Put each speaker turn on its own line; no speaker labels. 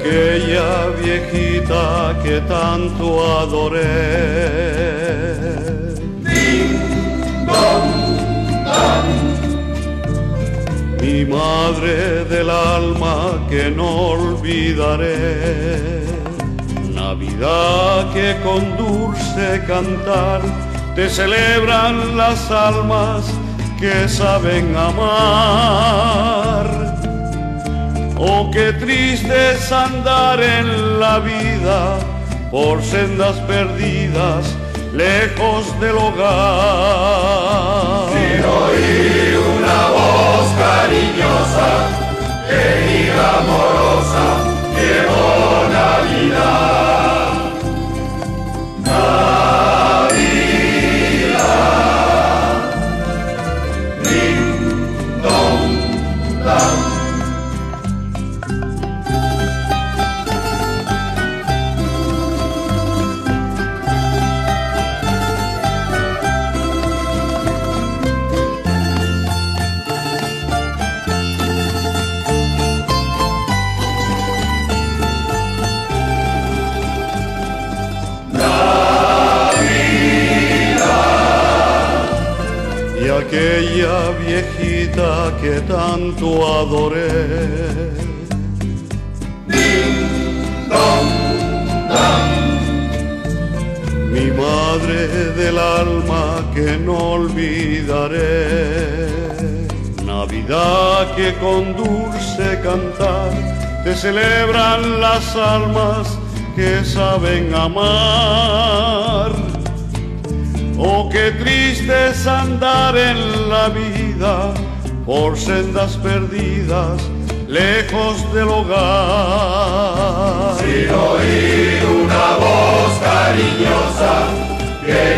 aquella viejita que tanto adoré.
Ding, dong, dan.
Mi madre del alma que no olvidaré. Navidad que con dulce cantar te celebran las almas que saben amar. Oh, qué triste es andar en la vida por sendas perdidas, lejos del hogar.
Sin oír una voz cariñosa, querida amorosa, llegó Navidad. Navidad. Ding, dong, dan.
Y aquella viejita que tanto adoré.
Ding, dong, dan.
Mi madre del alma que no olvidaré. Navidad que con dulce cantar te celebran las almas que saben amar. Oh, qué triste es andar en la vida por sendas perdidas, lejos del hogar.
Sin oír una voz cariñosa,